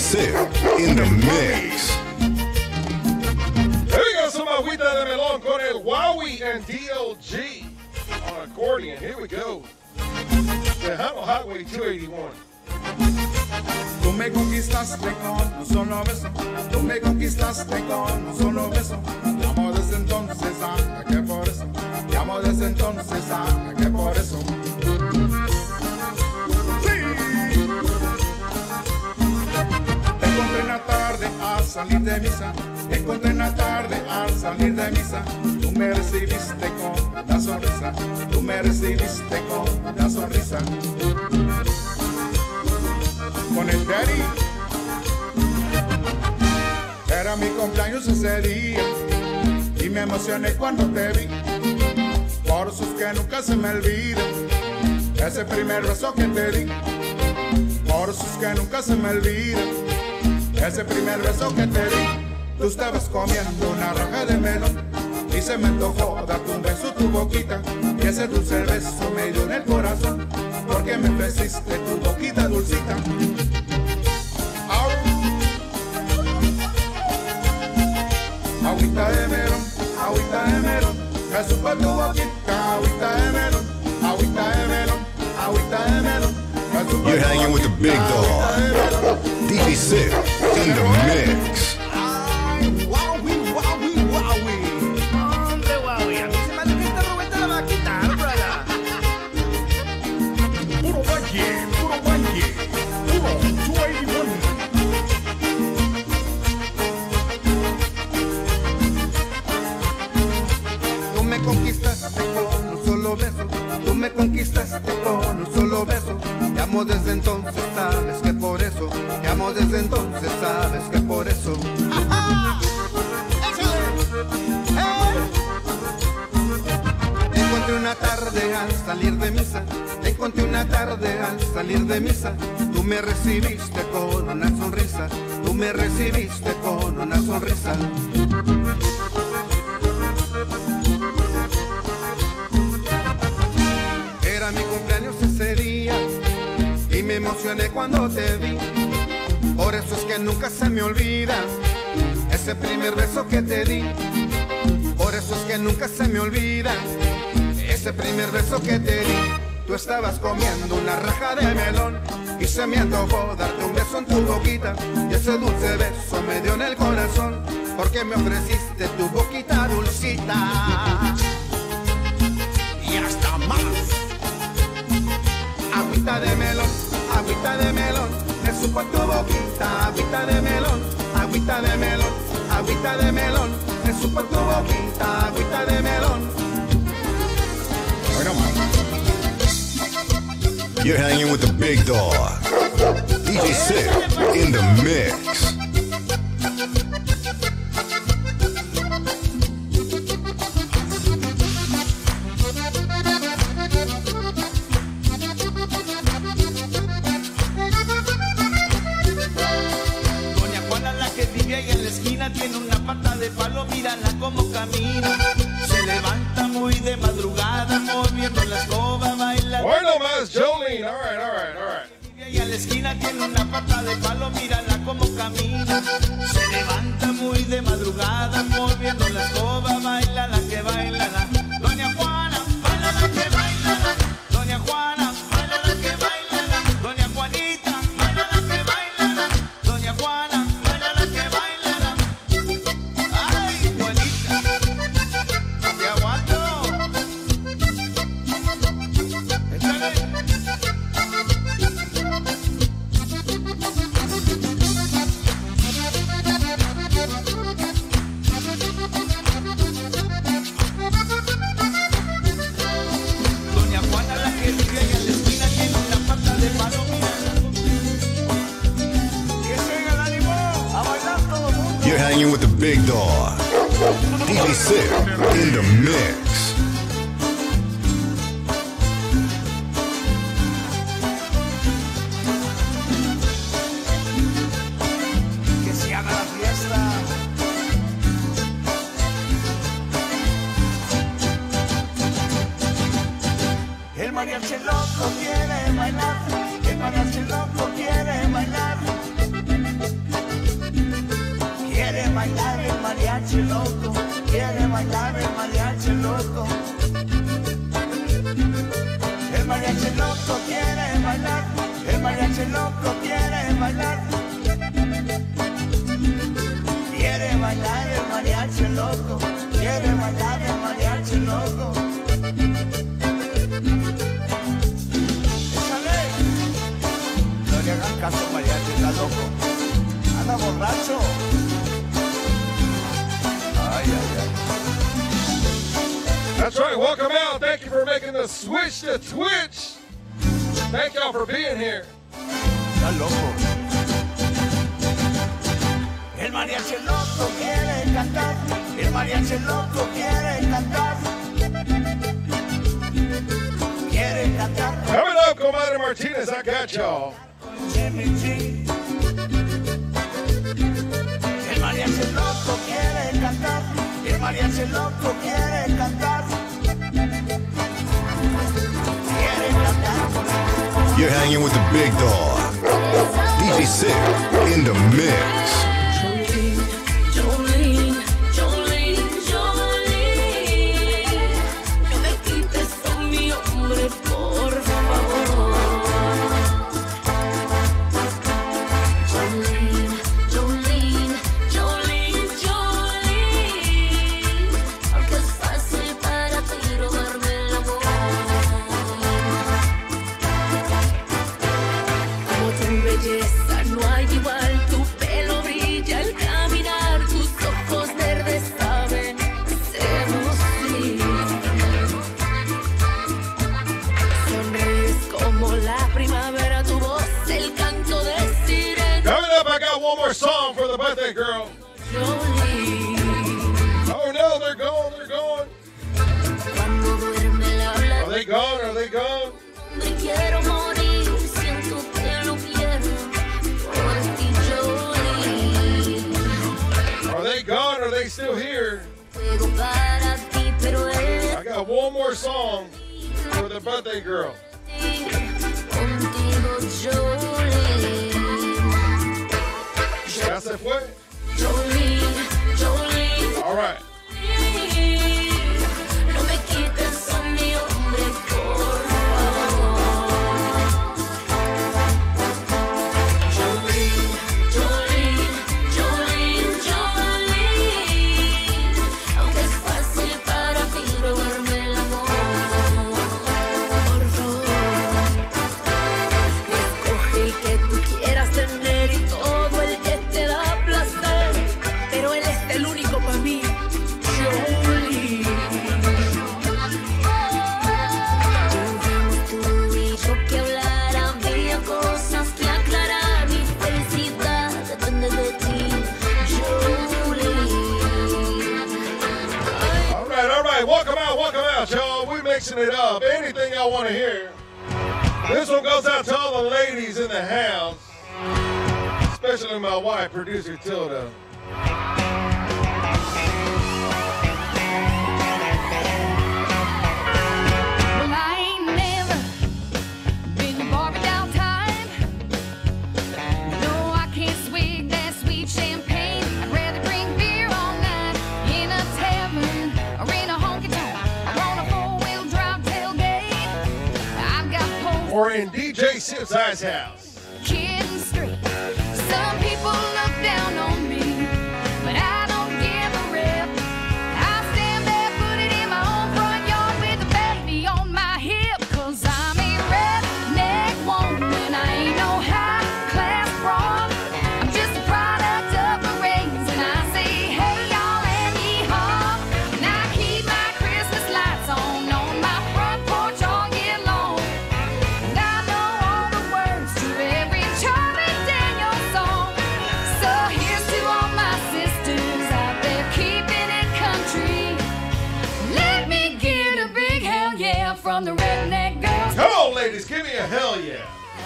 Sick in the mix. Here we go, some agüita de melón con el Wowie and DLG on accordion. Here we go. Tejano Highway 281. Tú me conquistaste con un solo beso, tú me conquistaste con un solo beso. Te amo desde entonces, ah, que por eso. Te amo desde entonces, ah, que por eso. Sí. Te encontré en la tarde al salir de misa, te encontré en la tarde al salir de misa. Tú me recibiste con una sonrisa, tú me recibiste con una sonrisa. Con el daddy. Era mi cumpleaños ese día y me emocioné cuando te vi. Por eso es que nunca se me olvida ese primer beso que te di. Por eso es que nunca se me olvida ese primer beso que te di. Tú estabas comiendo una raja de melón y se me antojó darte un beso tu boquita, y ese dulce beso me dio en el corazón porque me ofreciste tu boquita dulcita. Agüita de melón, me supo tu boquita. Agüita de melón, agüita de melón, agüita de melón. You're hanging with the big dog, DJ Sick in the mix. Ay, Wowie, Wowie, Wowie. Hombre, Wowie, a mí se me hace que esta Roberta la va a quitar, brother. Puro valle, puro 281. Tú me conquistaste con un solo beso, tú me conquistaste con un solo beso. Te amo desde entonces, sabes que por eso. Te amo desde entonces, sabes que por eso. Te encontré una tarde al salir de misa, te encontré una tarde al salir de misa. Tú me recibiste con una sonrisa, tú me recibiste con una sonrisa. Era mi cumpleaños ese día y me emocioné cuando te vi. Por eso es que nunca se me olvida ese primer beso que te di. Por eso es que nunca se me olvida ese primer beso que te di. Tú estabas comiendo una raja de melón y se me antojó darte un beso en tu boquita, y ese dulce beso me dio en el corazón porque me ofreciste tu boquita dulcita. Y hasta más. Agüita de melón, me supo tu boquita. Agüita de melón, agüita de melón, agüita de melón, me supo tu boquita. Agüita de melón. You're hanging with the big dog, DJ Sick in the mix. Tiene una pata de palo, mírala como camina. Se levanta muy de madrugada, moviendo la escoba, baila. Bueno más, Jolene. All right. Y a la esquina tiene una pata de palo, mírala como camina. Se levanta muy de madrugada, moviendo la escoba, baila la que baila la. Doña Juana, baila la que baila la. Doña Juana, baila la que baila la. Doña Juanita, baila la que baila la. Doña Juana, baila la que baila la. Ay, Juanita, te aguanto. Échale. Doña Juana, la que vive ahí en la esquina, tiene una pata de palo, mírala. Que siga el ánimo, a bailar todo el mundo. You're hanging with the big dog, DJ Sick in the mix. Que se haga la fiesta. El mariachi loco quiere bailar, el mariachi loco quiere bailar. loco quiere bailar. Quiere bailar el mariachi loco. Quiere bailar el mariachi loco. Échale. No le hagan caso al mariachi, está loco. Anda borracho. Ay, ay, ay. That's right. Welcome out. Thank you for making the switch to Twitch. Thank y'all for being here. Está loco. El mariachi loco quiere cantar. El mariachi loco quiere cantar. Quiere cantar. Coming up, Comadre Martinez, I got y'all. Jimmy G. El mariachi loco quiere cantar. El mariachi loco quiere cantar. Quiere cantar. You're hanging with the big dog. DJ Sick in the mix. One more song for the birthday girl. Oh no, they're gone, they're gone. Are they gone? Are they gone? Are they gone? Are they still here? I got one more song for the birthday girl. ¿Ya se fue? All right. No me quites a mi hombre, por favor. Jolene, Jolene, Jolene, Jolene. Aunque es fácil para ti robarme el amor, por favor. Escoge el que tú quieras tener y todo el que te da placer, pero él es el único para mí. Jolie. Tuvimos tú y yo que hablar, había cosas que aclarar. Mi felicidad depende de ti, Jolie. All right. Welcome out, y'all. We're mixing it up. Anything y'all want to hear. This one goes out to all the ladies in the house, especially my wife, producer Tilda. Well, I ain't never been to Barbie down time. No, I can't swig that sweet champagne. I'd rather drink beer all night in a tavern or in a honky tonk or on a four-wheel drive tailgate. I've got poles. Or in DJ Sip's house. Kidding straight. Some people look down on me, but I don't give a rip. I stand barefooted in my own front yard with a baby on my hip. 'Cause I'm a redneck woman, I ain't no high-class broad. I'm just a product of the rains, and I say, hey, y'all, and yee-haw. And I keep my Christmas lights on my front porch all year long. And I know all the words to every Charlie Daniels song. So here's to all my sisters out there keeping it country. Let me get a big hell yeah from the redneck girls. Come on, ladies, give me a hell yeah.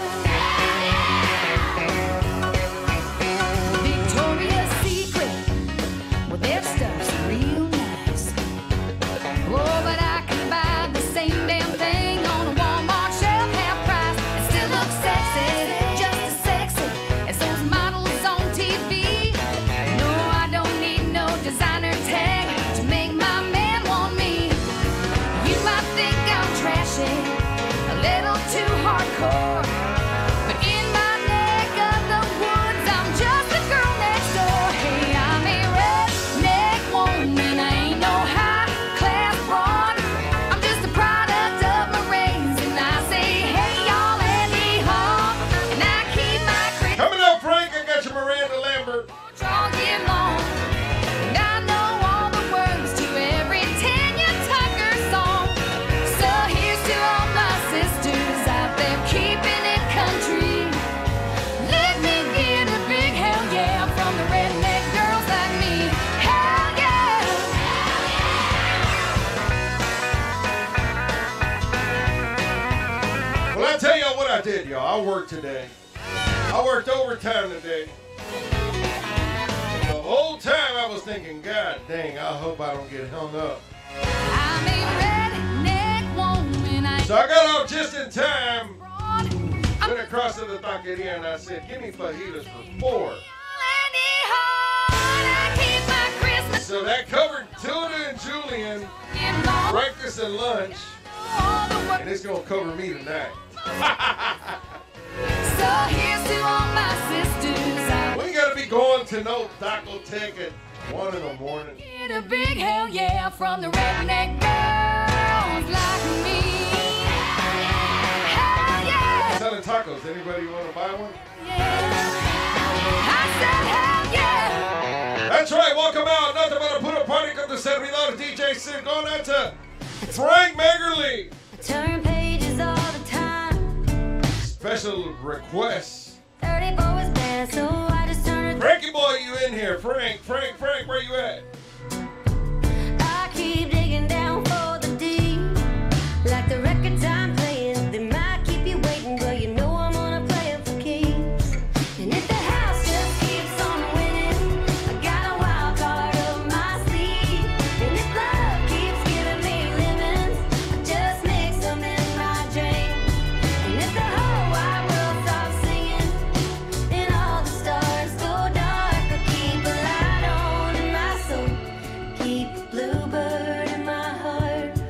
Victoria's Secret, well, their stuff's real nice. Oh, but I can buy the same damn thing on a Walmart shelf, half price, and still look sexy, just as sexy as those models on TV. No, I don't need no designer tag to make my man want me. You might think I'm trashy, a little too hardcore. did, y'all. I worked today. I worked overtime today. The whole time I was thinking, God dang, I hope I don't get hung up. I'm a redneck woman. So I got off just in time. Went across to the taqueria and I said, give me fajitas for 4. So that covered Tilda and Julian, breakfast and lunch, and it's gonna cover me tonight. So here's to all my sisters. We gotta be going to no taco tech at 1 in the morning. Get a big hell yeah from the redneck girls like me. Hell yeah. Selling tacos. Anybody want to buy one? I said hell yeah. That's right. Welcome out. Nothing but a put a party. Come to $70 DJ Sid. Going out to Frank Magerly. Turn pages all the time. Special requests. 34 was bad, so I just turned it. Frankie boy, you in here? Frank, where you at? I keep digging down for the D. Like the records I'm playing, they might keep you waiting, but you know I'm gonna play them for keeps. And if the house just keeps on winning, I got a wild card up my sleeve. And if love keeps giving me lemons, I just mix them in my drink. And if the whole wide world stops singing, and all the stars go dark, I keep a light on in my soul, keep a bluebird in my heart.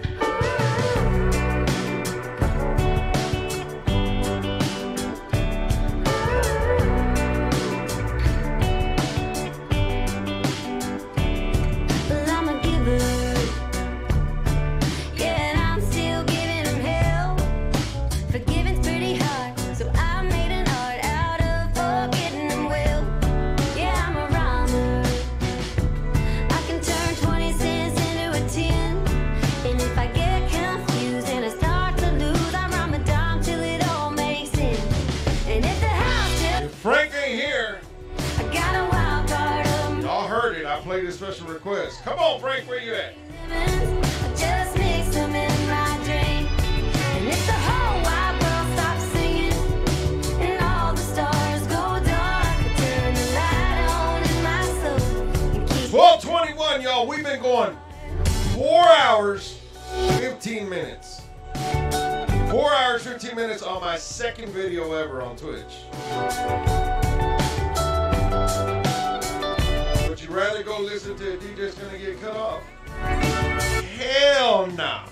Well, I'm a giver, yeah, and I'm still giving them hell. Forgiving's pretty hard, so I made an art out of forgetting them well. Yeah, I'm a rhymer. I can turn 20 cents into a 10. And if I get confused and I start to lose, I rhyme a dime till it all makes sense. And if the house just, If Frank ain't here, I got a wild card of y'all heard it. I played a special request. Come on, Frank, where you at? lemons, I just mix them in my drink. And if the whole wide world stops singing, and all the stars go dark, I turn the light on in my soul and keep 12:21, y'all. We've been going 4 hours, 15 minutes. 4 hours, 15 minutes on my second video ever on Twitch. Would you rather go listen to a DJ that's gonna get cut off? Hell no.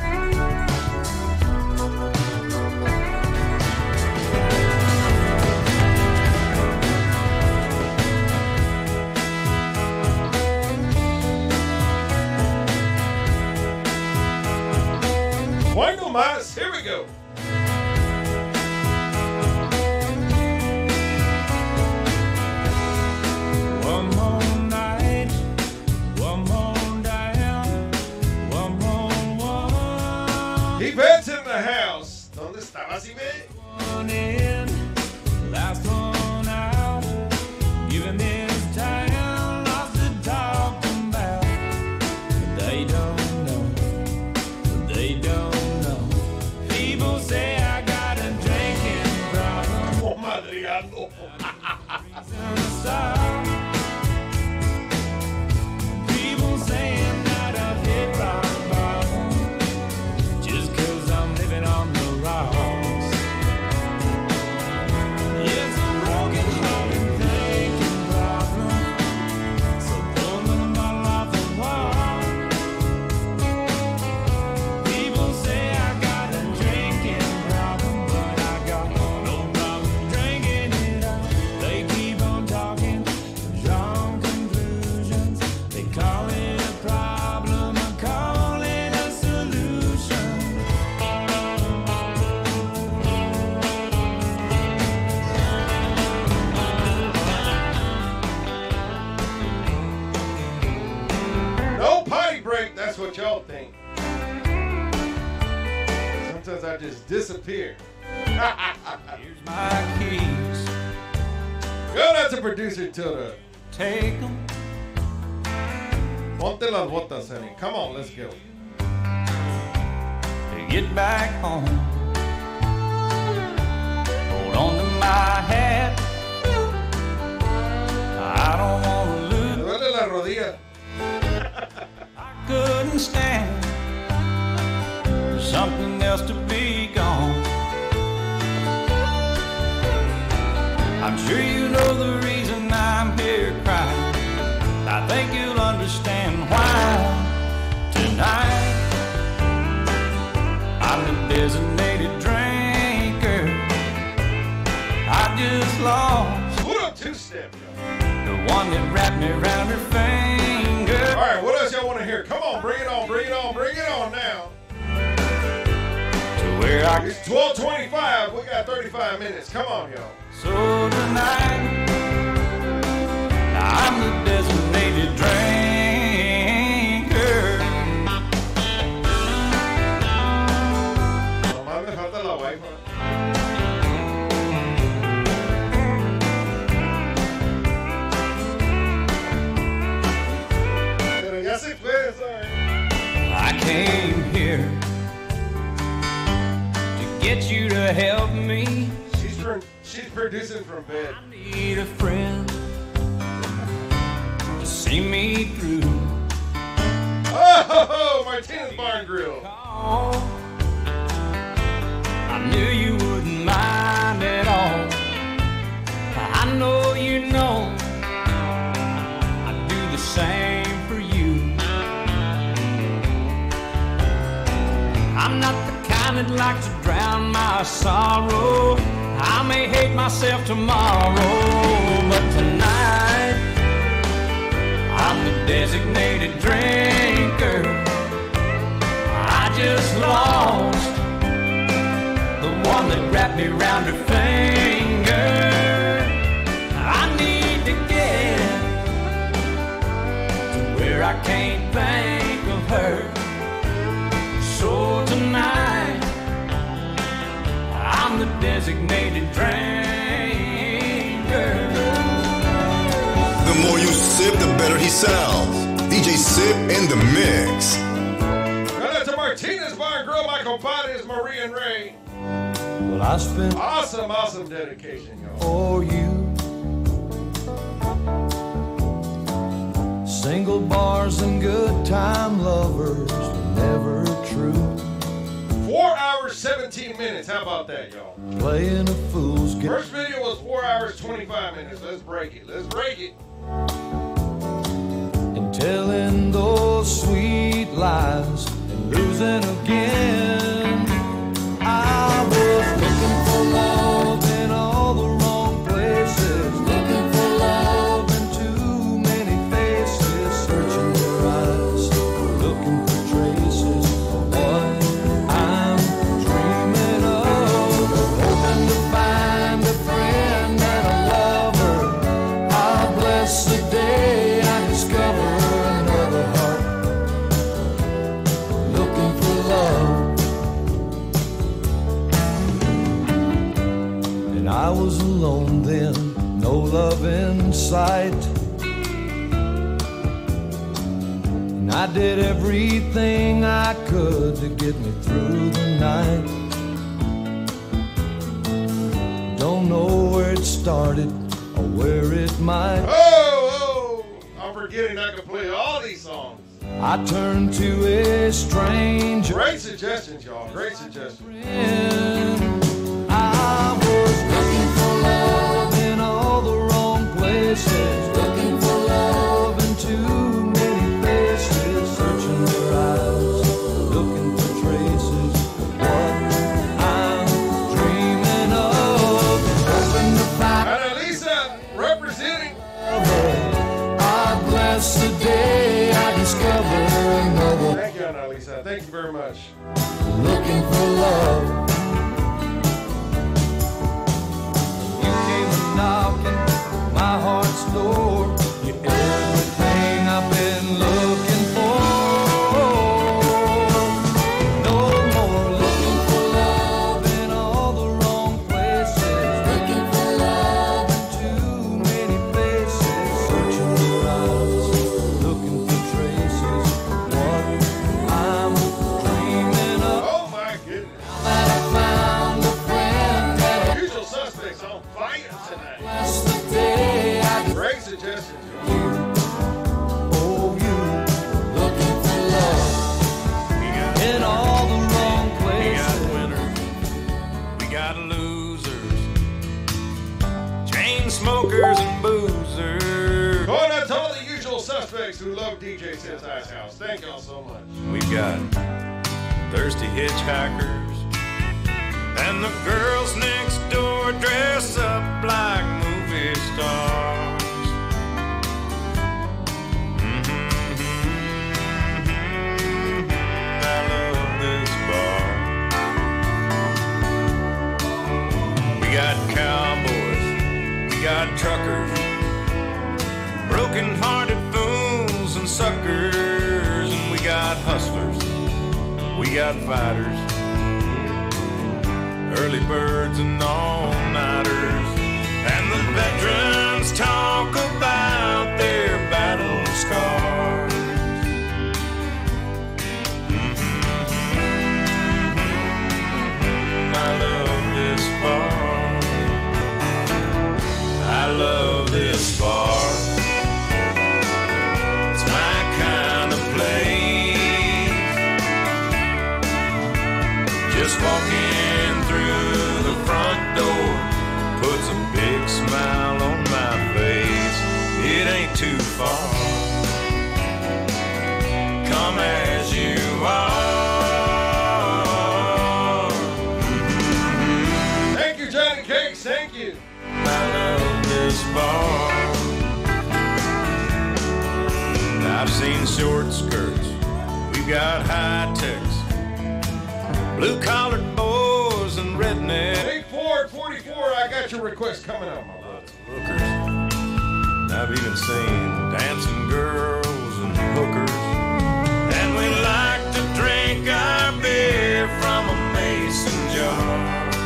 Bueno más, here we go. One more night, one more down, one more one. Yvette's in the house. ¿Dónde estabas, Yvette? One in, last one out. Giving this town lots to talk about. But they don't know. They don't know. People say I got a drinking problem. Oh, Madriano. People saying that I've hit rock bottom just 'cause I'm living on the rocks. It's a broken hearted thinking problem, so pull the bottle off the wall. People say I got a drinking problem, but I got no problem drinking it up. They keep on talking, drawing conclusions. They call it a problem, I call it a solution. No potty break, that's what y'all think. Sometimes I just disappear. Here's my keys, Go out to producer Tilda. take 'em. Ponte las botas, honey. Come on, let's go. To get back home. my hat. I don't want to lose. Me duele la rodilla. I couldn't stand for something else to be gone. I'm sure you know the reason I'm here crying. I think you'll understand why. Tonight I'm the designated drinker. I just lost Put up two-step, y'all. the one that wrapped me around her finger. All right, what else y'all want to hear? Come on, bring it on, bring it on, bring it on now. To where I It's 12:25. We got 35 minutes. Come on, y'all. So tonight I'm the designated drinker. Nomás me falta la wifi. Pero ya se fue, sorry. I came here to get you to help me. She's producing from bed. I need a friend to see me through. Oh, Martinez Bar and Grill. Oh, I knew you wouldn't mind at all. I know you know I'd do the same for you. I'm not the kind that likes to drown my sorrow. I may hate myself tomorrow, but tonight I'm the designated drinker. I just lost the one that wrapped me around her finger. I need to get to where I can't think of her. So tonight I'm the designated drinker. The more you sip, the better he sounds. DJ Sip in the mix. Shout out to Martinez Bar and Grill. My compadres, Marie and Ray. Well, I spent Awesome, awesome dedication, y'all. for you single bars and good time lovers were never true. 4 hours, 17 minutes. How about that, y'all? Playing a fool's game. First video was 4 hours, 25 minutes. Let's break it. Let's break it. And telling those sweet lies and losing again. I was looking for love in all the wrong places, looking for love in too many faces, searching your eyes, looking for traces of what I'm dreaming of, hoping to find a friend and a lover. I bless the day I discover another heart looking for love. And I was alone then, no love in sight. And I did everything I could to get me through the night. Don't know where it started or where it might. Oh, I'm forgetting I can play all these songs. I turned to a stranger. Great suggestions, y'all. Great suggestions. I was looking for love in all the wrong places, looking for love in too many places, searching your eyes, looking for traces of what I'm dreaming of, hoping to find And Elisa representing. I bless the day I discover another, Thank you, Annalisa. Thank you very much. looking for love. You came a knocking my heart's door. You're everything I've been looking for. No more looking for love in all the wrong places, looking for love in too many places, searching your eyes, looking for traces of what I'm dreaming of. Oh, my goodness. I found a friend that Usual suspects, huh? questions. Oh, you looking for love in all the wrong We places. got winners, we got losers, chain smokers and boozers. Going out to all the usual suspects who love DJ Sid's Ice House. Thank y'all so much. We've got thirsty hitchhikers, and the girls next door dress up like movie stars. I love this bar. We got cowboys, we got truckers, broken-hearted fools and suckers, and we got hustlers, we got fighters, early birds and all-nighters, and the veterans talk about their battle scars. I love this bar. I love this bar. It's my kind of place. Just walking through the front door puts a big smile on my face. It ain't too far. Come as you are. Thank you, Johnny Cakes. Thank you. I love this bar. I've seen short skirts. We've got high techs, blue-collared boys and rednecks. Big Ford 44, I got your request coming up, my brother. Lookers. I've even seen dancing girls and hookers. And we like to drink our beer from a mason jar.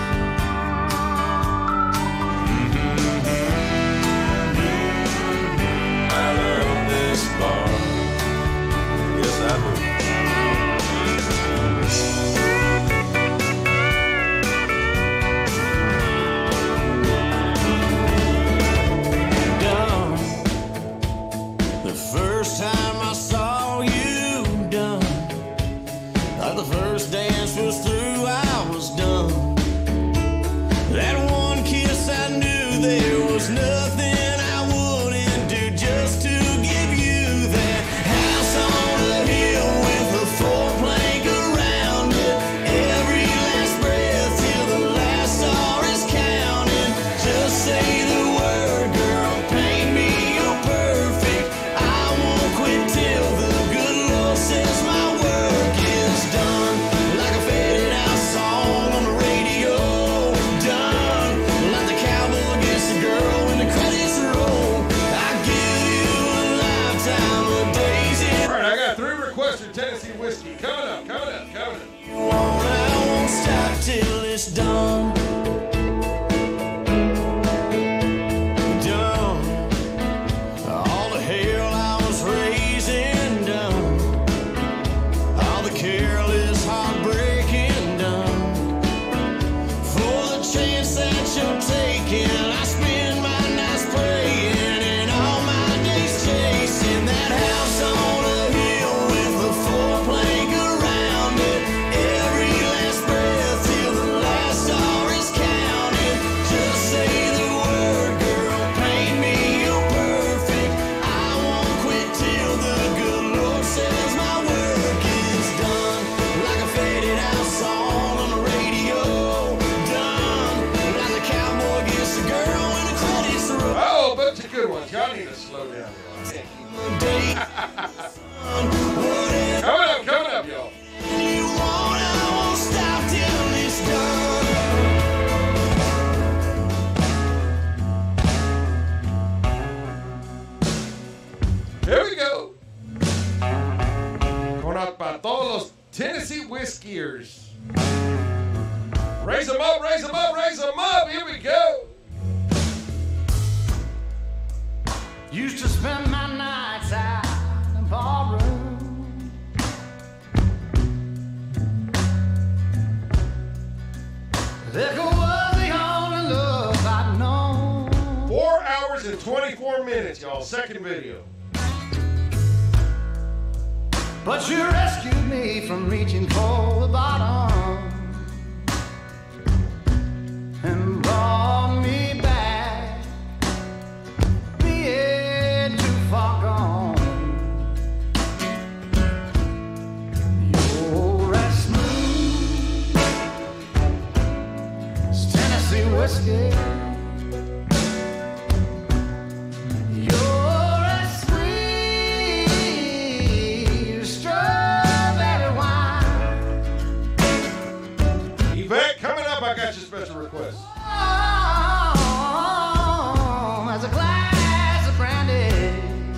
I love this bar. Yes, I do. Done. The first time I saw you done, like the first dance was through, I was done. That one kiss, I knew there was nothing I wouldn't do just to give you that house on the hill with a four-plank around it. Every last breath till the last star is counting. Just say the word, girl, paint me, you're perfect. I won't quit till the good Lord says my work is done. Like a faded out song on the radio. Done. Like the cowboy gets the girl when the credits roll. I give you a lifetime of days in All right, I got 3 requested Tennessee whiskey. Coming up, coming up, coming up. I won't stop till it's done. Done. All the hell I was raising done. All the careless heartbreaking done. For the chance that you're taking, I spend my nights praying and all my days chasing that house on a hill with a four-plank around it. Every last breath till the last star is counted. Just say the word, girl, paint me, you're perfect. I won't quit till the good Lord says my work is done. Like a faded out song on the radio. Done. Like the cowboy gets the girl when the credits roll. Oh, a bunch of good ones. Y'all need to slow down. Coming up, y'all. You want, I won't stop till it's done. Here we go. Going out by todos los Tennessee whiskeyers. Raise them up, raise them up, raise them up. Here we go. Used to spend my nights out in the barroom. Liquor was the only love I'd known. 4 hours and 24 minutes, y'all. Second video. But you rescued me from reaching for the bottom and brought me back, being too far gone. You're as smooth as Tennessee whiskey. You're as sweet as strawberry wine. Yvette, coming up, I got your special request. As a glass of brandy,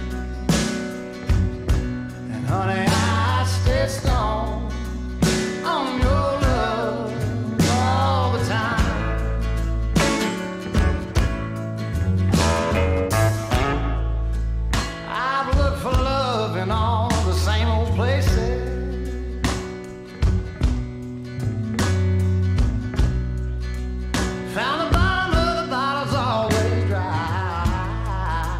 and honey, I stay strong on your love all the time. I've looked for love in all the same old places. Found the bottom of the bottle's always dry.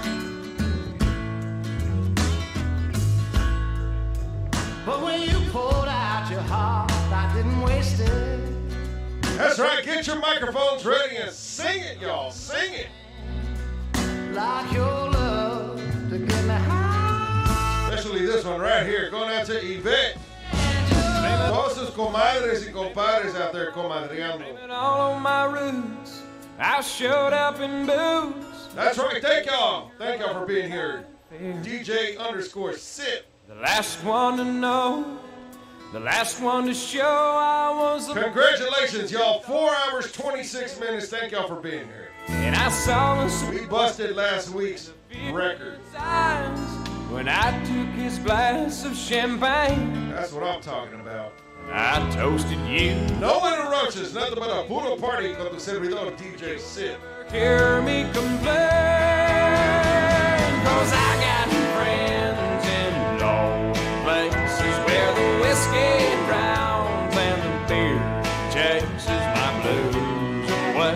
But when you pulled out your heart, I didn't waste it. That's right. Get your microphones ready and sing it, y'all. Sing it. Like your love to get me high. Especially this one right here. Going out to Yvette. Todos sus comadres y compadres out there comadreando. All on my roots, I showed up in boots. That's right. Thank y'all. Thank y'all for being here. DJ_Sip. The last one to know, the last one to show I was the Congratulations, y'all. 4 hours, 26 minutes. Thank y'all for being here. and I saw the We busted last week's record. signs when I took his glass of champagne. That's what I'm talking about. I toasted you. No interruptions. Nothing but a puro party con tu servidor, DJ Sip. Hear me complain, 'cause I got friends in low places where the whiskey drowns and the beer chases my blues away.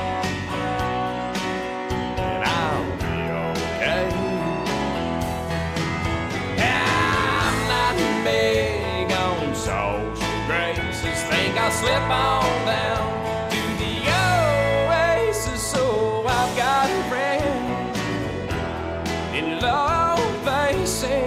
And I'll be okay. I'm not big on social graces. Think I'll slip on down to the oasis, so I've got a friend in low places.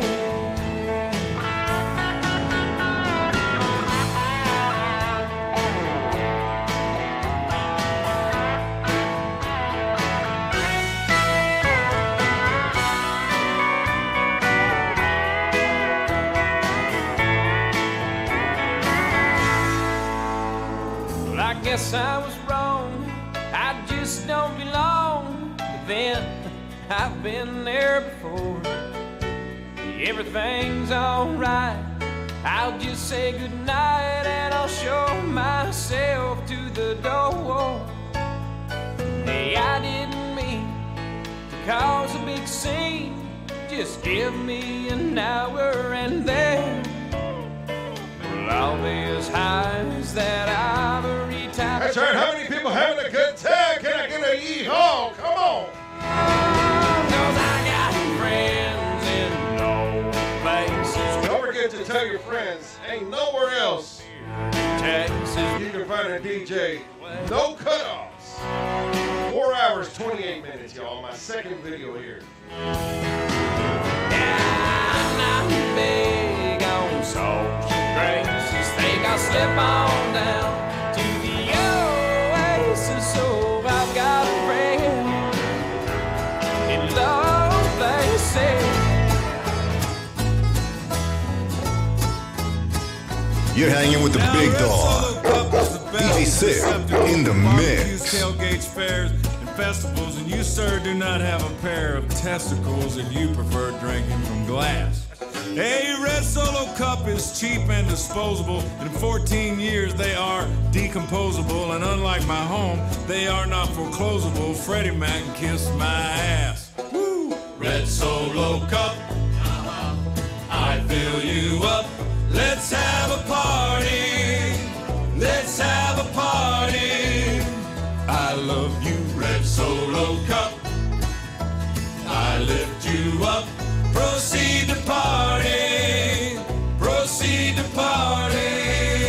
Well, I guess I was wrong. I just don't belong. But then I've been there before. Everything's alright. I'll just say goodnight and I'll show myself to the door. Hey, I didn't mean to cause a big scene. Just give me an hour and then we'll all be as high as that ivory top. That's right. How many people having a good time? Can I get a yee-haw? Come on. 'Cause I got friends in low places. Don't forget to tell your friends, ain't nowhere else Texas. you can find a DJ. No cutoffs. 4 hours, 28 minutes, y'all. My second video here. I'm not big on social graces. Think I'll slip on down to the oasis, so I've got a friend in low places. You're hanging with the big dog. DJ Sip in the mix. Tailgates, fairs, and festivals, and you, sir, do not have a pair of testicles if you prefer drinking from glass. A red Solo cup is cheap and disposable. In 14 years, they are decomposable, and unlike my home, they are not foreclosable. Freddie Mac kissed my ass. Woo! Red Solo cup, I fill you up. Let's have a party. Let's have a party. I love you, Red Solo cup. you up. Proceed to party. Proceed to party.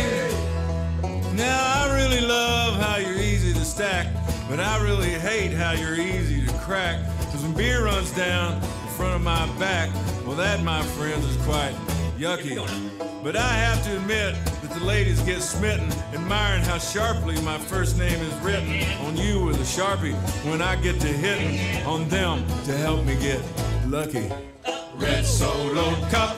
Now I really love how you're easy to stack, but I really hate how you're easy to crack. Cause when beer runs down in front of my back, well that, my friends, is quite yucky. But I have to admit that the ladies get smitten, admiring how sharply my first name is written on you with a Sharpie when I get to hitting on them to help me get lucky. Red Solo cup,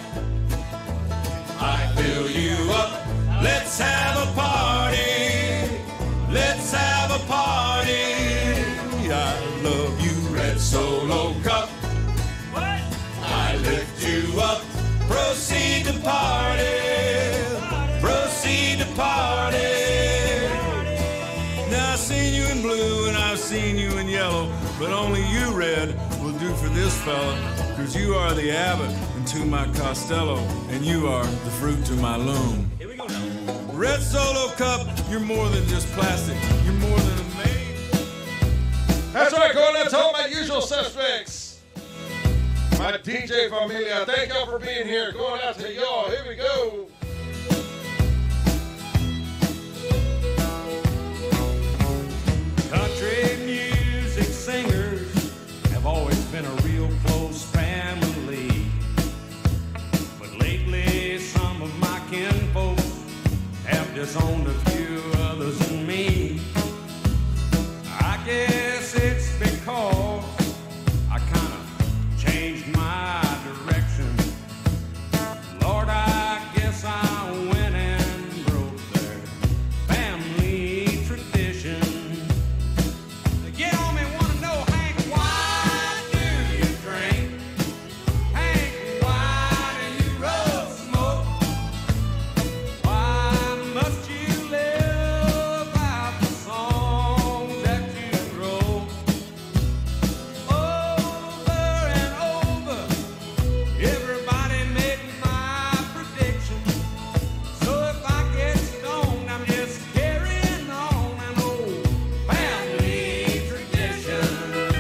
I fill you up. Let's have a party. Let's have a party. I love you, Red Solo cup. What? I lift you up. Proceed to party. Proceed to party. Now I've seen you in blue and I've seen you in yellow, but only you, Red, will do for this fella. Cause you are the Abbott to my Costello, and you are the fruit to my loom. Here we go now. Red Solo cup, you're more than just plastic. You're more than a maid. That's right, going out to all my usual suspects. My DJ familia, thank y'all for being here. Going out to y'all. Here we go. Country music singers have always been a real close family. But lately, some of my kinfolks have disowned a few others than me. I guess it's because I kind of changed my direction. Lord, I guess I went and broke their family tradition. Get on me, wanna know, Hank, why do you drink? Hank, why do you roll smoke? Why must you live out the song that you wrote? Over and over, everybody made my prediction. So if I get stoned, I'm just carrying on an old family tradition.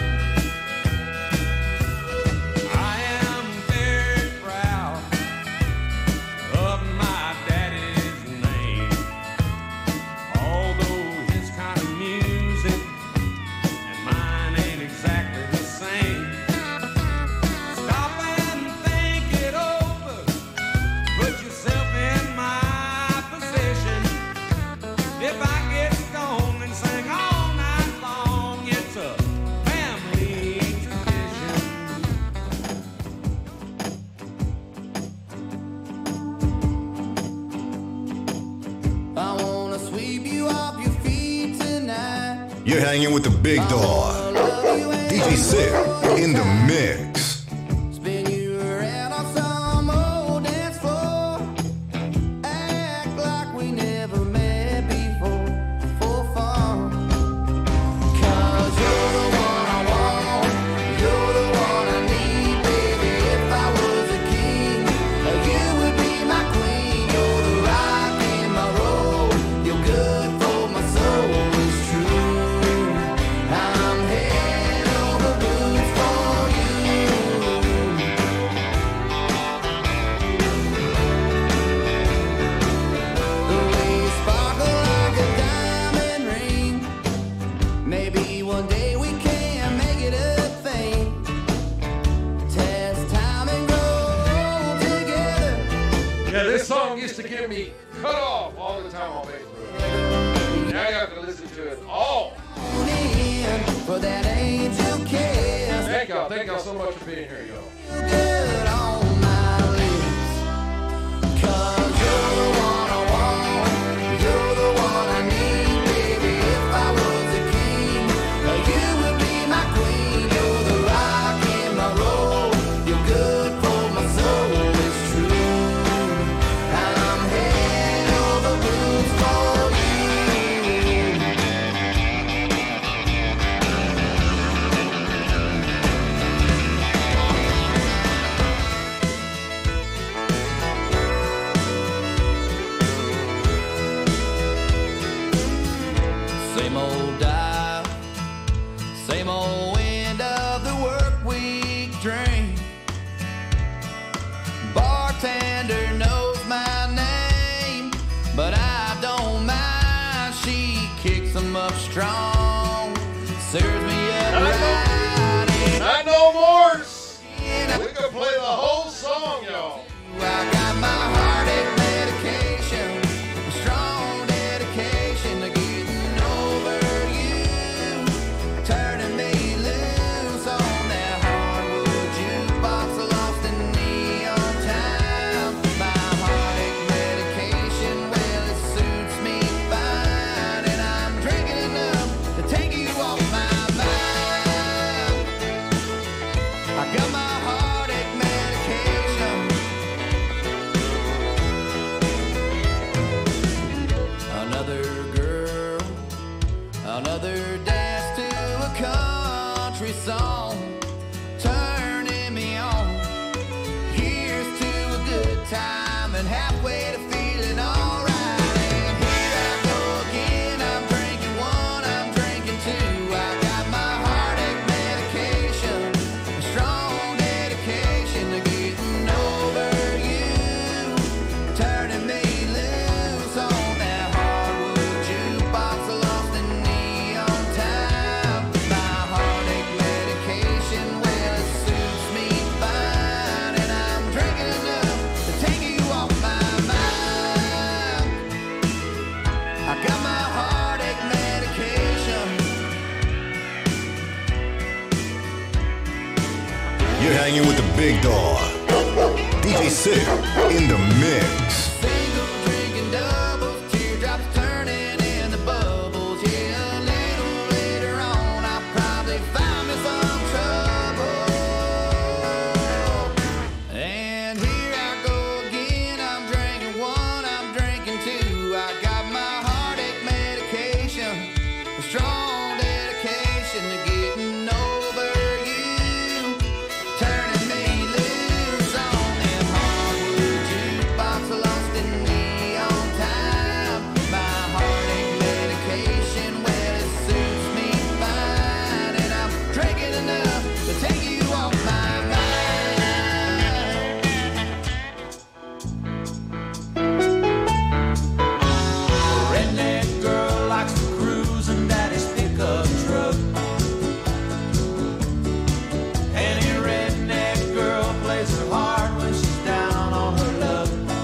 I am very proud of my daddy's name, although his kind of music and mine ain't exactly the same. Stop and think it over. Put yourself in my position. If I get stoned and sing all night long, it's a family tradition. I wanna sweep you off your feet tonight. You're hanging with the big dog. DJ Sick in the mix. Spin you around on some old dance floor. Act like we never met before, for fun. 'Cause you're the one I want, you're the one I need, baby. If I was a king, you would be my queen. You're the rock in my roll, you're good for my soul, it's true. I'm head over boots for you. The way you sparkle like a diamond ring. Maybe one day we can make it a thing. Test time and grow together. Yeah, this song used to get me cut off all the time on Facebook. Now you have to listen to it all. On in for that angel kiss. Thank y'all so much for being here, y'all. Feel good on my lips. 'Cause you're the one I want, you're the one I need, baby. If I was a king, you would be my queen. You're the rock in my roll, you're good for my soul, it's true. I'm head over boots for you. drink. Bartender knows my name, but I don't mind. She kicks them up strong, serves me up right. Not no more. We can play the whole song, y'all. I got my heartache medication, a strong dedication to getting over you, turning me loose on that hardwood jukebox, lost in neon time. My heartache medication, well, it suits me fine, and I'm drinking enough to take you off my mind. I got my heartache medication. Another girl, another dance to a country song, turning me on. Here's to a good time and halfway to feeling alright. And here I go again, I'm drinking one, I'm drinking two. I got my heartache medication, a strong dedication to getting over you, turning me loose on that hardwood jukebox, lost in neon time. My heartache medication, well, it suits me fine, and I'm drinking enough to take you off my mind. I got my heartache medication. You're hanging with the big dog. DJ Sid in the mix. Single drinking doubles, teardrops turning into bubbles. Yeah, a little later on, I'll probably find me some trouble. And here I go again, I'm drinking one, I'm drinking two. I got my heartache medication, a strong dedication to getting over you, turning me loose on them hardwood jukebox, lost in neon time. My heartache medication, well, it suits me fine, and I'm drinking enough to take you off my mind. A redneck girl likes to cruise in daddy's pickup truck. Any redneck girl plays her hard when she's down on her luck.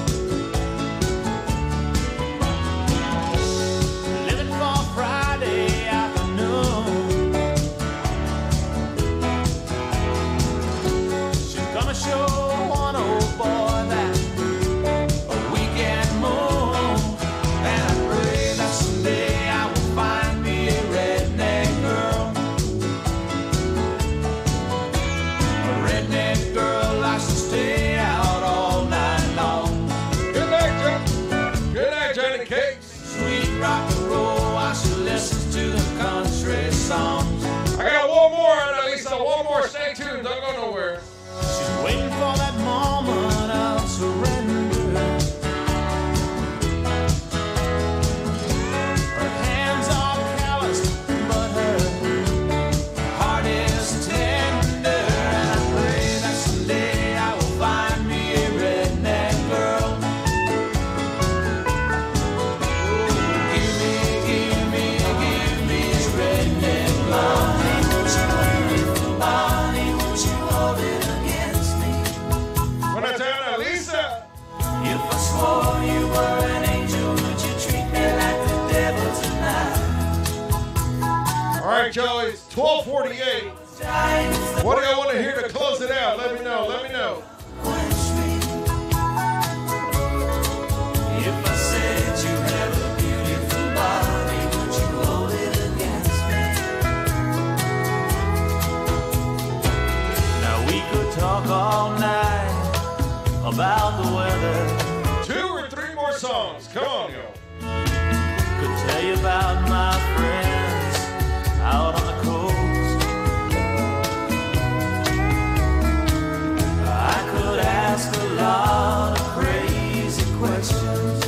Living for Friday afternoon. She's gonna show one old boy that a weekend moon. And I pray that someday I will find me a redneck girl. A redneck girl likes to stay out all night long. Good night, Johnny. Good night, Johnny Cakes. Sweet rock and roll while she listens to the country songs. I got one more, Annalisa. One more. Stay tuned. Don't go nowhere. She's waiting for that moment of surrender. Her hands are calloused, but her heart is tender. And I pray that someday I will find me a redneck girl. Oh, give me this redneck money. Bonnie, won't you hold it against me? When I tell Annalisa, If I swore you were an angel, would you treat me like the devil tonight? all right, y'all, it's 12:48. What do y'all want to hear to close it out? Let me know. Let me know. If I said you have a beautiful body, would you hold it against me? Now we could talk all night about the weather. 2 or 3 more songs. Come on, y'all. Could tell you about my friends out on the coast. I could ask a lot of crazy questions.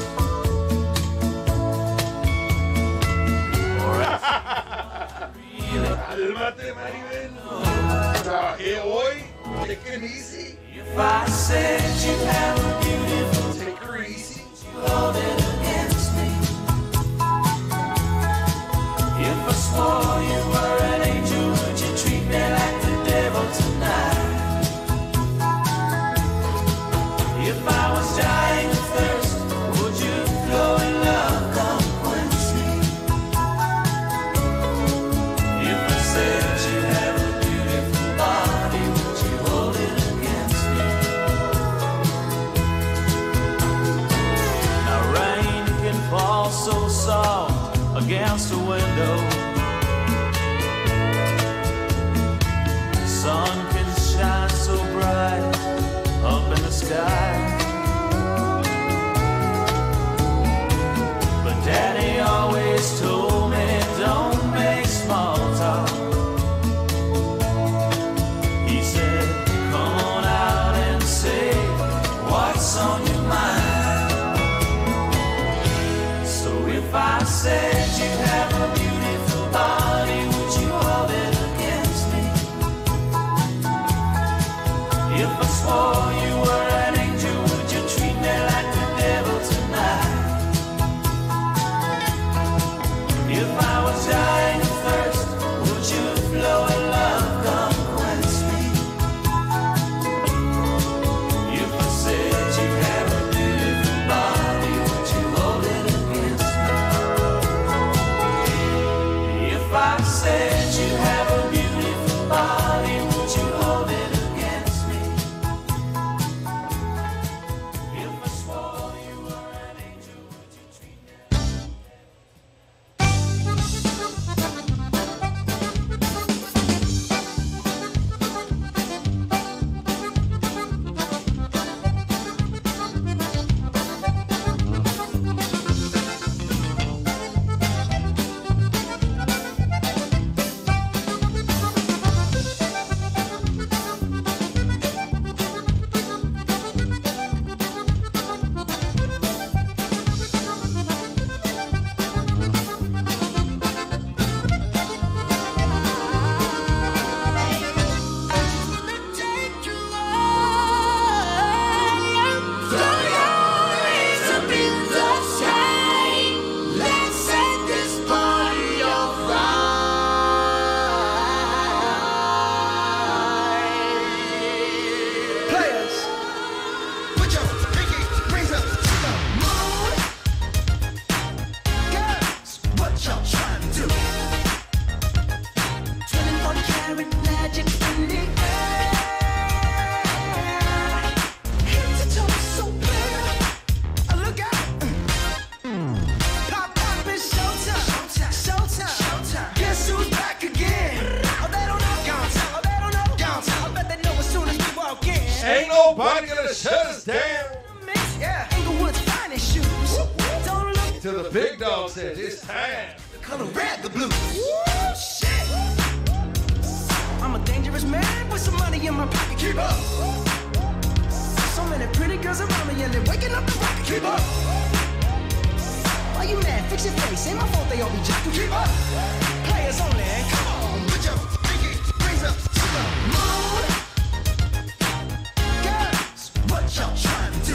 Or ask really Cálmate, Maribel. Trabajé hoy. Take it easy. If I said you have a beautiful Take her easy. hold it against me. If I swore you were an angel, would you treat me like the devil tonight? If I was dying of thirst, would you flow in love, come quench me? If I said you have a beautiful body, would you hold it against me? Now rain can fall so soft against the window. Sun can shine so bright up in the sky. But Daddy always told me, don't make small talk. He said, come on out and say what's on your mind. So if I said you have a beautiful body, would you hold it against me? If I swore you were an angel, would you treat me like the devil tonight? If I was dying of thirst, would you flow in love, come quench me? If I said you have a beautiful body, would you hold it against me? If I said you have a beautiful body, would you hold it against me? If I swore you were an angel, would you treat me? Players, put your pinky rings up to the moon. Girls, what y'all trying to do? 24 karat magic in the air. Head to toe so clear. Look out. Pop, pop, it's showtime. Showtime. Showtime. Guess who's back again? Oh, they don't know. Oh, they don't know. I bet they know as soon as we walk in. Ain't nobody gonna shut us down. Yeah. Inglewood's finest shoes. Don't look Till the big dog says it's time. the color red, the blue. Woo, shit. I'm a dangerous man with some money in my pocket. Keep up. So many pretty girls around me and they're waking up the rocket. Keep up. Why you mad? Fix your face. Ain't my fault they all be jocking. Keep up. Players only. Come on, put your pinky rings up to the moon. Girls, what y'all trying to do?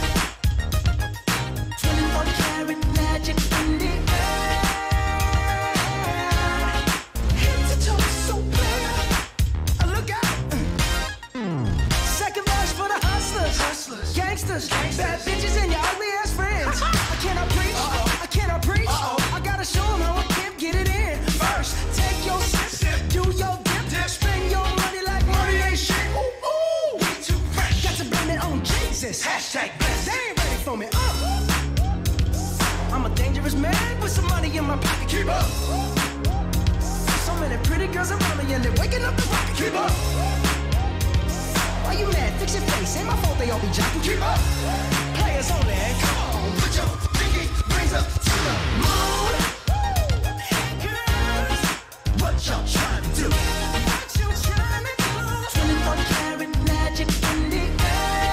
24 karat magic in the air. Head to toe so clear. Look out. Second verse for the hustlers. Gangsters. Bad bitches and your ugly ass friends. I cannot preach. I cannot preach. I gotta show them how a pimp get it in. First, take your sip. Do your dip. Spend your money like money ain't shit. Ooh, ooh. We too fresh. Got to blame it on Jesus. Hashtag blessed. They ain't ready for me. I'm a dangerous man with some money in my pocket. Keep up. So many pretty girls around me and they're waking up the rocket. Keep up. Why you mad? Fix your face. Ain't my fault they all be jocking. Keep up. Players only. Come on, put your pinky rings up to the moon. Girls, what y'all trying to do? What you trying to do? 24 karat magic in the air.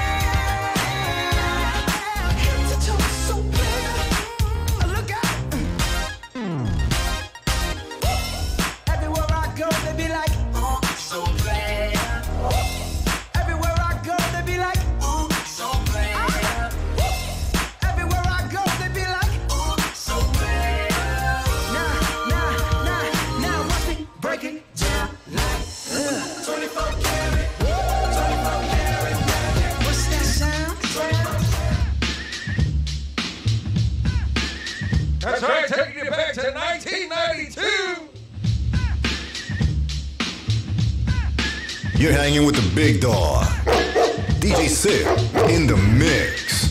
Head to toe so clear. Look out. Everywhere I go, they be like, oh, so bad. You're hanging with the big dog. DJ Sid in the mix.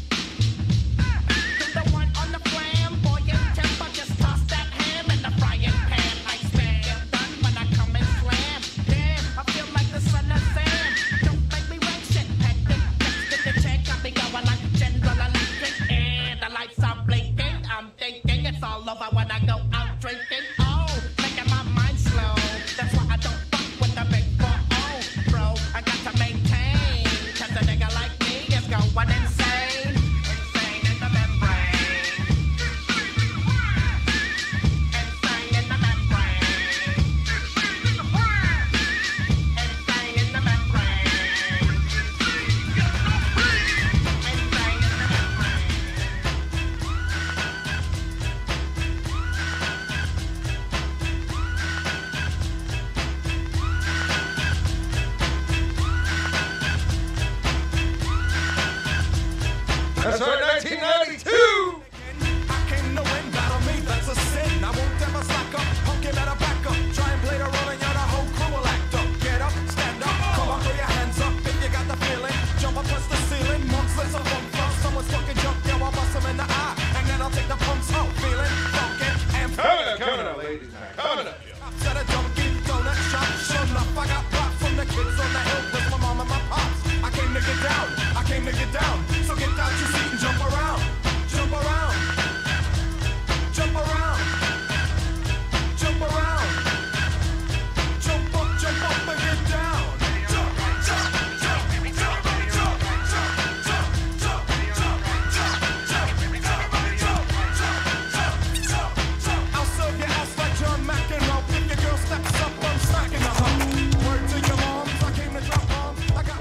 That's right, 1992. I came to win, battle me, that's a sin. I won't ever slack up, punk, you better back up. Try and play the role and you're the whole crew will act up. Get up, stand up, come on, throw your hands up if you got the feeling. Jump up, touch the ceiling, monks, let's up, someone's fucking jump, yeah, I'll bust them in the eye. And then I'll take the pumps out, feeling funky and Coming up, ladies. Coming up. Set a junkie, donut shop, sure enough, I got props from the kids on the hill with my mom and my pops. I came to get down, I came to get down. So get out your seat and jump around, jump around, jump around, jump around, jump up and get down. Jump, jump, jump, jump, jump, jump, jump, jump, jump, jump. I'll serve your ass like John McEnroe. If your girl steps up, I'm smacking the hoe. Word to your moms, I came to drop bombs. I got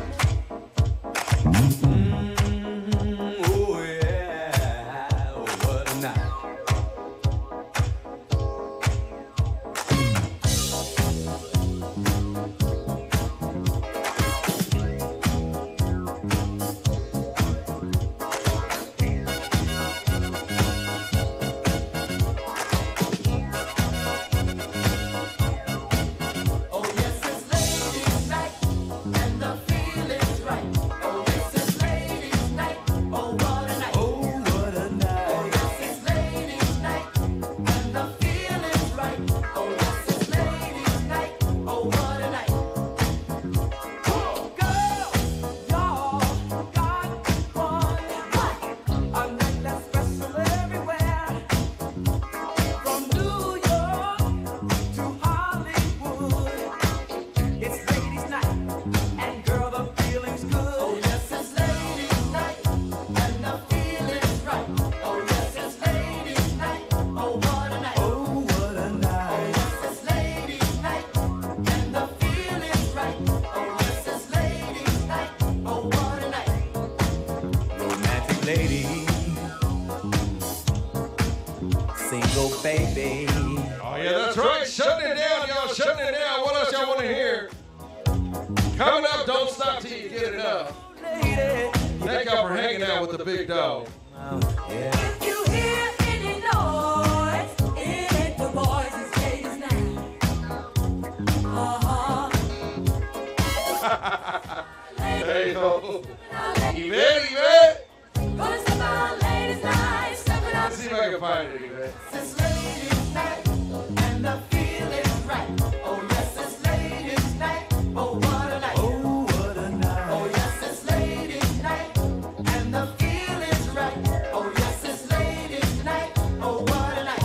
baby. Oh, yeah, that's right. Shutting it down, y'all. Shutting it down. What else y'all want to hear? Coming up, don't stop till you get enough. Thank y'all for hanging out with the big dog. If you hear any noise, it ain't the boys, it's ladies now. Hey, yo. Yvette. Gonna step on ladies' night, stepping up. Let's see if I can find it, Yvette. It's ladies' night, and the feeling's right. Oh, yes, it's ladies' night. Oh, what a night. Oh, what a night. Oh, yes, it's ladies' night, and the feeling's right. Oh, yes, it's ladies' night. Oh, what a night.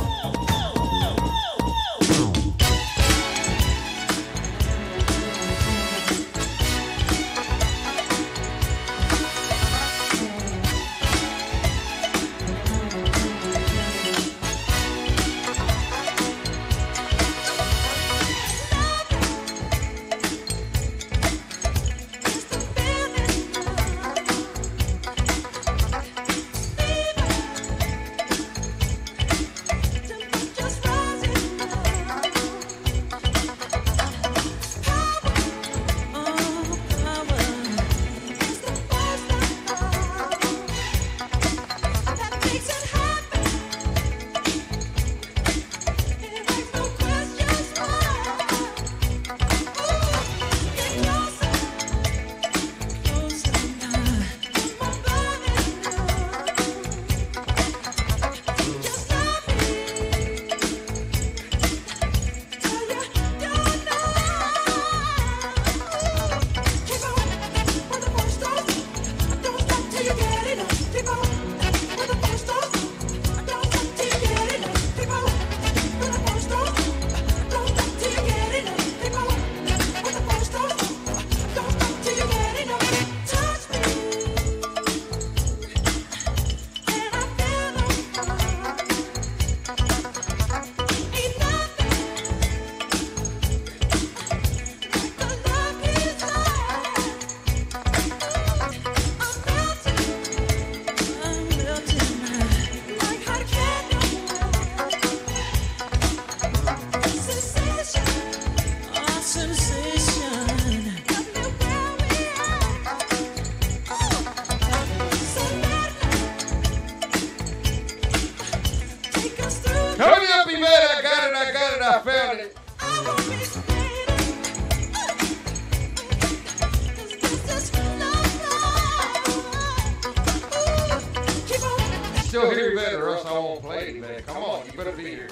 here, Yvette, or else I won't play it, Yvette. Come on, you better be here.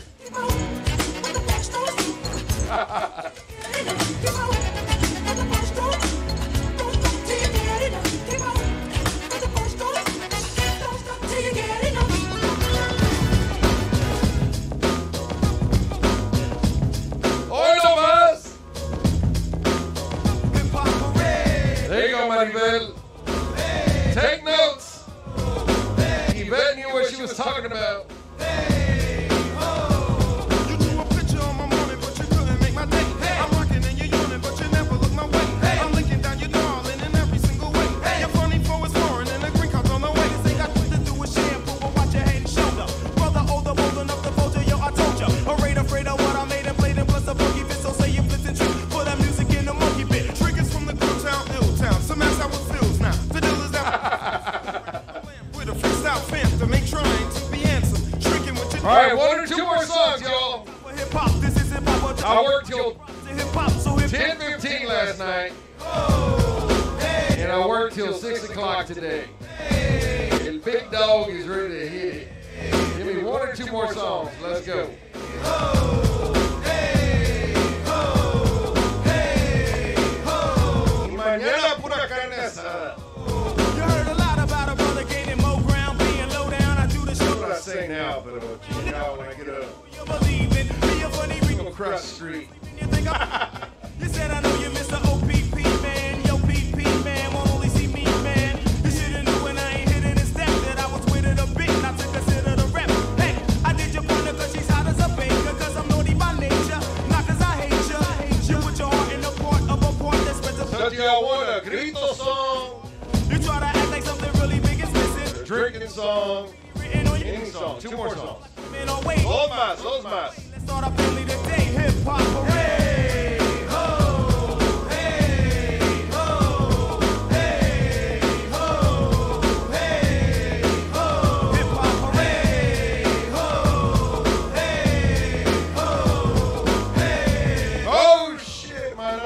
Oilo más! There you go, Maribel. Take notes. Yvette knew what she was talking about. You drew a picture on my morning, but you couldn't make my day. I'm rocking and you're yawning, but you never look my way. I'm licking down your darling in every single way. You're funny for it's foreign and the green card's on the way. This ain't got nothing to do with shampoo, but watch your head and shoulder. Brother older, bold enough to fold you, yo, I told ya. Afraid of what I made and played and plus a funky bit. So say you flipped and trick for that music in the monkey bit. Triggers from the good town, ill town. Some ass out with feels now. The deal is out. With a freestyle fam to make trying to be handsome. Shrinking with your All right, one or two more songs, y'all. hip hop. This is hip hop. I worked till hip hop, so hip 10:15 last night, and I worked till 6 o'clock today. And Big Dog is ready to hit it. Give me one or two more songs. Let's go. Mañana pura carne asada. You heard a lot about a brother gaining more ground, being low down. I do the show. What I say now, but you know when I get up, You believe it. Be a funny go across the street. You think you said I know you miss the OPP man. Yo, PP man won't only see me man. You should've knew when I ain't hitting the step that I was with it a bit, not to consider the rep. Hey, I did your partner cause she's hot as a baker, cause I'm naughty by nature, not cause I hate you. You put your heart in the part of a part that's better. So do y'all want a grito song, You try to act like something really big is missing. a drinking song, Written on your any song? Two more songs. man, oh wait. Los más, los más. Let's start our family today. Hip hop parade. Ho, hey, ho, hey, ho, hey, ho. Hip hop parade. Ho, hey, ho, hey. Oh shit, man.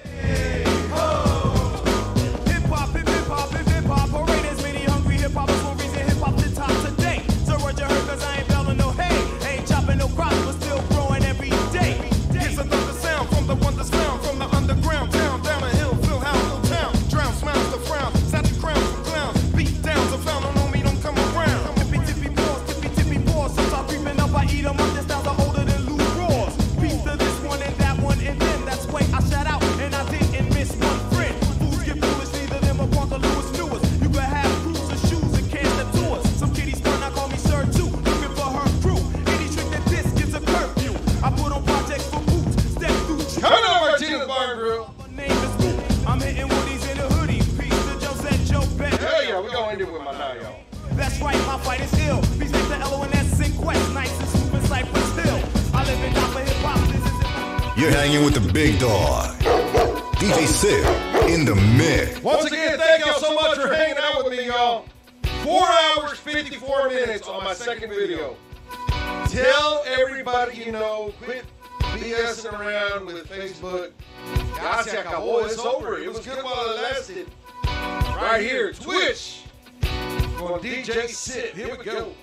Hip hop parade. As many hungry hip hoppers for reason hip hop to top today. So what you heard, cause I ain't belling no hay, ain't chopping no crops, but still growing every day. Here's another sound from the one that's found from the underground town, down a hill, Phil House, no town. Drown smiles to frown, sat the crowns from clowns, beat downs are found, don't know me, don't come around. Tippy paws, sometimes creeping up, I eat 'em up, their styles are older than Lou Rawls. Piece to this one and that one, and then that's way I shout out, and I didn't miss one friend. Fools get foolish, neither them upon the Lewis newest. You could have cruisers, shoes, and cans of tours. Some kitties start, I call me Sir too, looking for her crew. Any trick that this gets a curfew. I put on projects for boots, step through. Come on, Martinez Bar Grill. My name is Scoop. I'm hitting woodies in a hoodie. Peace to Josette Joe Beck. Hell yeah, we're gonna end it with my now, y'all. That's right, my fight is ill. Peace next to LONS and Quest, nice and smooth and Cypress Hill. I live in top of hip hop. This is hip hop. You're hanging with the big dog. DJ Sid in the mix. Once again, thank y'all so much for hanging out with me, y'all. 4 hours, 54 minutes on my second video. Tell everybody you know, quit BSing around with Facebook. Ya se acabó, it's over. It was good while it lasted. Right here, Twitch. Going DJ Sid. Here we go.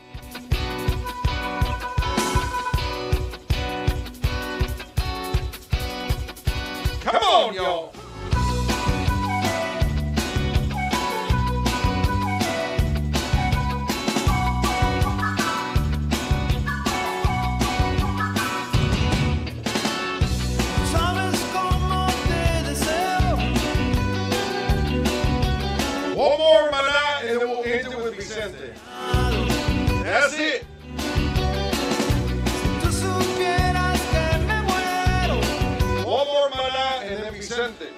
Come on, y'all. Sabes cómo te deseo. One more, Maná, and then we'll end it with Vicente. That's it. Tú supieras que me muero. One more, Maná, and then Vicente.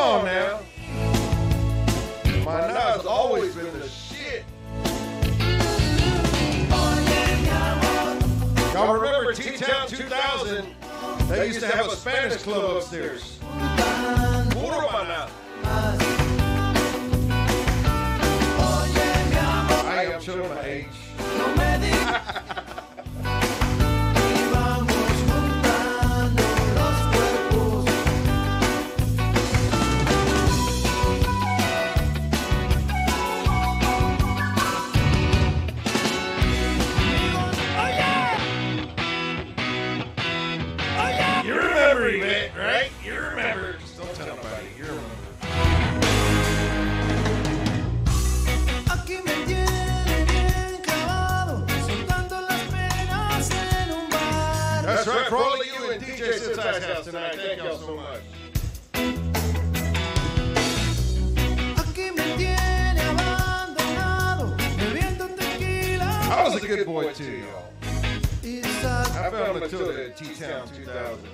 on now. Mana's always been the shit. Y'all remember T-Town 2000? They used to have a Spanish club upstairs. Puro Maná. I am showing my age. You remember Yvette, right? You remember. Just don't tell nobody. You remember. Aquí me tiene bien clavado, soltando las penas en un bar. That's right, for all of you in DJ Sitai's house tonight. Thank y'all so much. Aquí me tiene abandonado, bebiendo tequila. I was a good boy too, y'all. Y saca I found Matilda at T-Town 2000.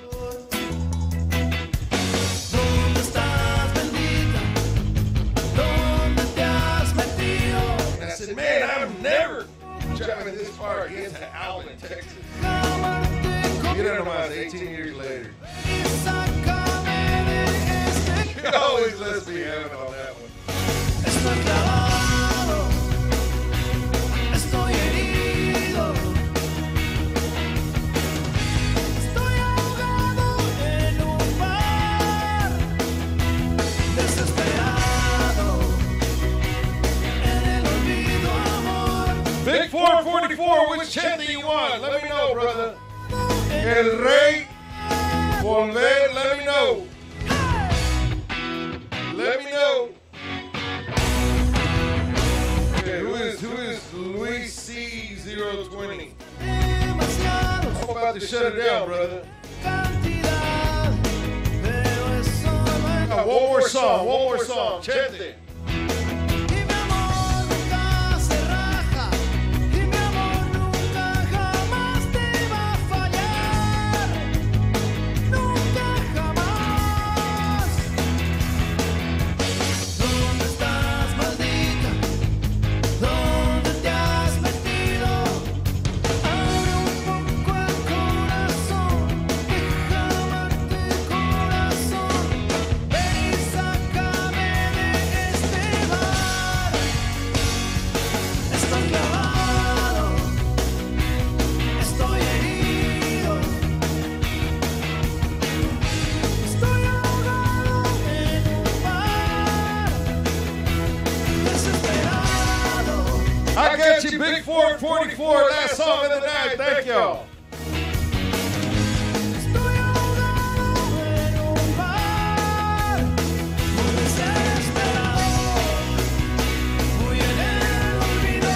¿Dónde estás, bendita? ¿Dónde te has metido? And I said, man, I'm never driving this far against to Alvin, Texas. You don't know, I was 18 years later. You always let me have it on that one. Estoy clavado, estoy herido, estoy ahogado en un bar, desesperado, en el olvido, amor. Big 444, which chant do you want? Let me know, brother. El Rey, Volver, let me know. Let me know. Okay, who is Luis C020? I'm about to shut it down, brother. One more song. Chant it. Y mi amor nunca se raja, y mi amor nunca jamás te va a fallar, nunca jamás. ¿Dónde estás, maldita? ¿Dónde te has metido? Abre un poco el corazón, déjame amarte, corazón. Ven y sácame de este bar. Estoy clavado, estoy herido, estoy ahogado en un bar, desesperado. I got you, Big 444, last song of the night. Thank y'all. Estoy ahogado en un bar, muy desesperado, muy en el olvido.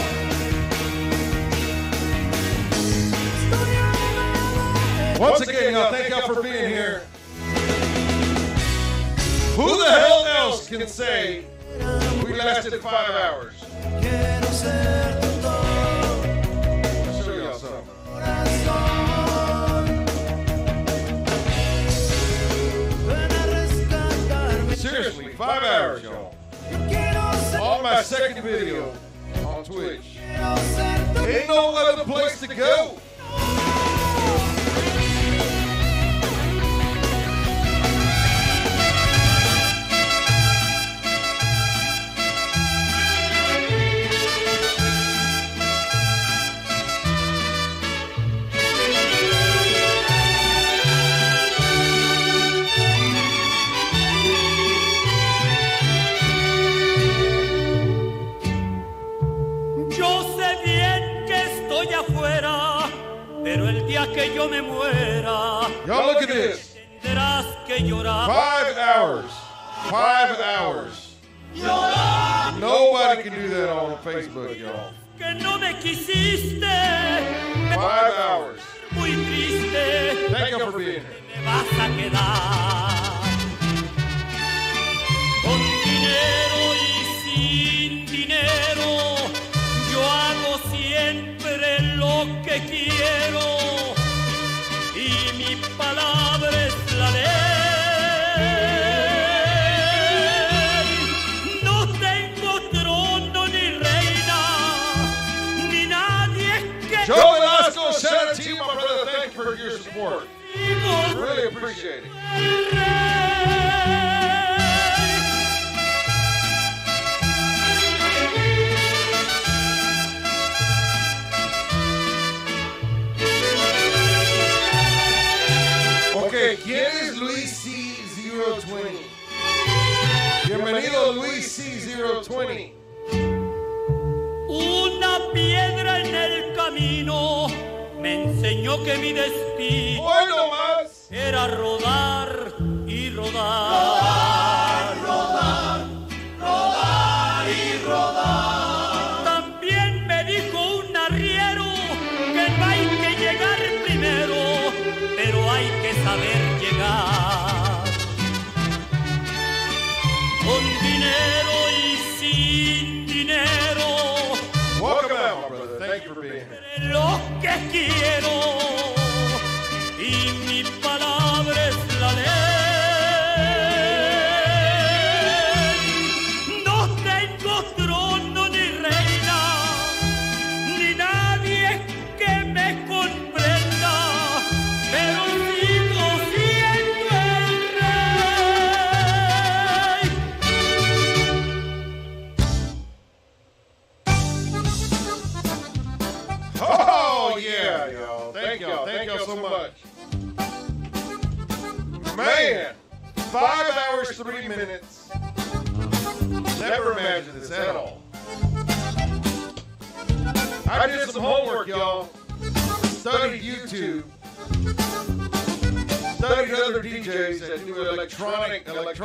Estoy ahogado en Once again, y'all, thank y'all for being here. Who the hell else can say we lasted 5 hours? quiero ser tu todo, I'll show y'all something. corazón. Ven a rescatarme. Seriously, 5 hours, y'all. Yo quiero ser, On my second video on Twitch. quiero ser tu Ain't no other place to go. Yo sé bien que estoy afuera, pero el día que yo me muera, Y'all look at this. tendrás que llorar. 5 hours. 5 hours. Nobody can do that on Facebook, y'all. Que no me quisiste, 5 hours. muy triste, Thank y'all for being here. me vas a quedar. Con dinero y sin dinero, yo hago siempre lo que quiero, y mi palabra es la ley. support. Really appreciate it. Okay, ¿quién es Luis C020? Bienvenido Luis C020. Una piedra en el camino me enseñó que mi destino Bueno más. era rodar y rodar. Rodar, rodar y rodar. También me dijo un arriero que no hay que llegar primero, pero hay que saber llegar. Con dinero y sin dinero, Welcome out, my brother. Thank you for being here. lo que quiero, y mi palabra es la ley. No tengo trono ni reina, ni nadie que me comprenda, pero sigo siendo el rey. Oh, yeah, y'all. Thank y'all. Thank y'all so much. Man, 5 hours, 3 minutes. Never imagined this at all. I did some homework, y'all. Studied YouTube. Studied other DJs that do electronic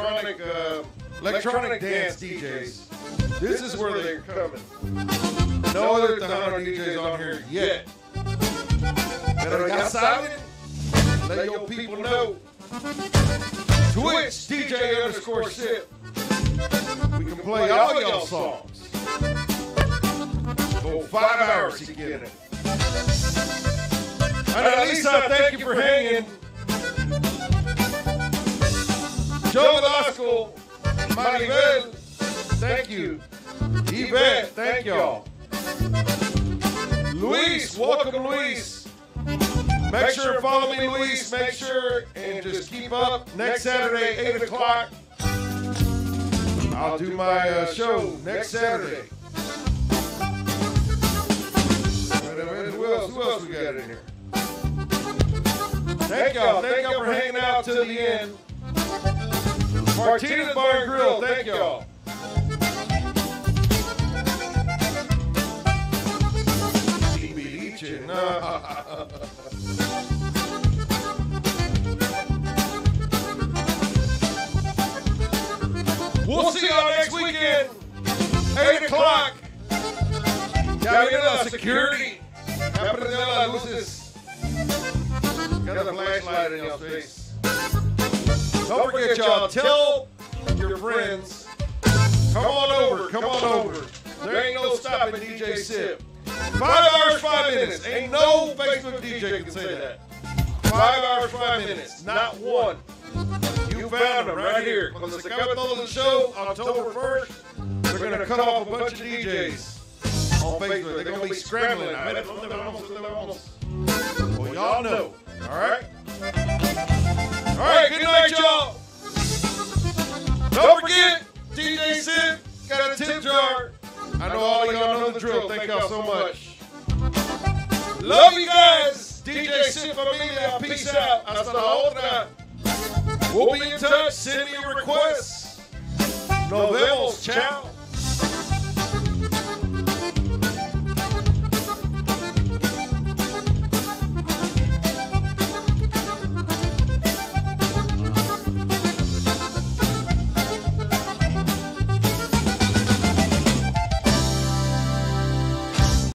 dance DJs. This is where they're coming. No other Tejano DJs on here yet. Pero ya saben, let your people know. Twitch DJ_Sip. We can play all y'all songs. For 5 hours you get it. And Alisa, thank you for hanging. Joe Velasco, Maribel, thank you. Yvette, thank y'all. Luis, welcome Luis. Make sure to follow me, Luis. Make sure and just keep up. Next Saturday, 8 o'clock. I'll do my show next Saturday. Who else we got in here? Thank y'all. Thank y'all for hanging out till the end. Martinez Bar and Grill, thank y'all. We'll see y'all next weekend, 8 o'clock. Ya viene la security. Ya prendieron las luces. Got a flashlight in your face. Don't forget, y'all, tell your friends, come on over, come on over. There ain't no stopping DJ Sip. 5 hours, 5 minutes. Ain't no Facebook DJ can say that. 5 hours, 5 minutes. Not one. You found them right here. Cuando se acabe todo the show, October 1st, they're going to cut off a bunch of DJs on Facebook. They're going to be scrambling. Well, y'all know. All right? All right, good night, y'all. Don't forget, DJ Sip got a tip jar. I know all of y'all know the drill. Thank y'all so much. Love you guys. DJ Sip Familia, peace out. Hasta la otra. We'll be in touch. Send me a request. Nos vemos. Ciao.